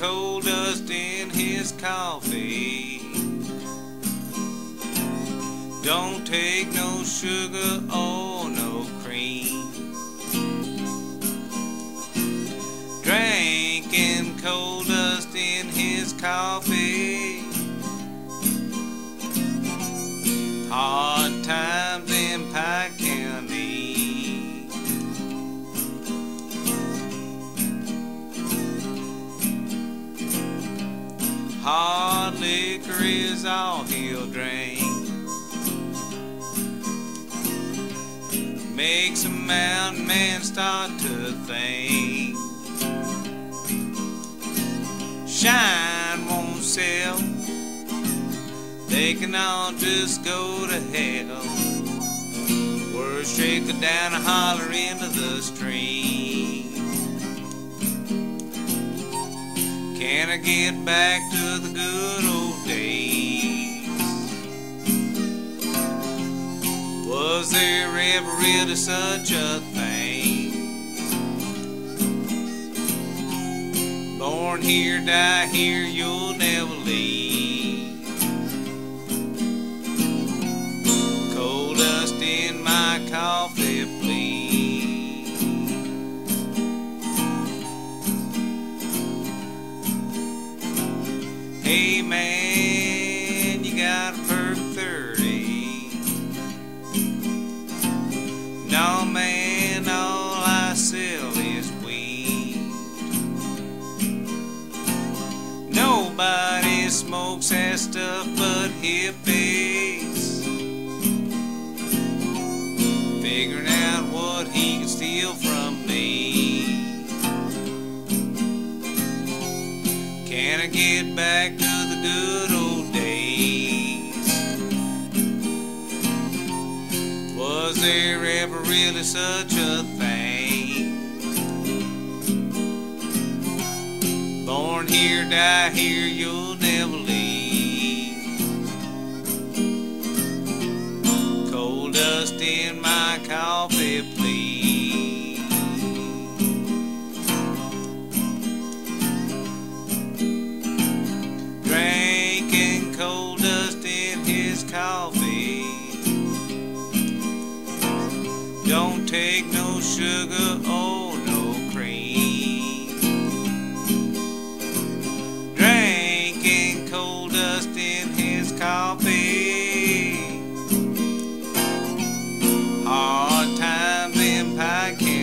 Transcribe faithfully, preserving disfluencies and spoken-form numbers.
coal dust in his coffee. Don't take no sugar or no cream. Drinking coal dust in his coffee. Hard times in Pike County. Hard liquor is all he'll drink. Makes a mountain man start to think. Shine won't sell. They can all just go to hell. Words trickle down a holler into the stream. Can I get back to the good old days? Was there ever really such a thing? Born here, die here, you'll never leave. Coal dust in my coffee, please. Hey man, you got a perk thirty. No man, all I sell is weed. Nobody smokes that stuff but hippies, figuring out what he can steal from me. Can I get back to the good old days? Was there ever really such a thing? Born here, die here, you'll never leave. Coal dust in my coffee, please. Drinking coal dust in his coffee. Don't take no sugar or no cream. Drinking coal dust in his coffee. Hard times in Pike County.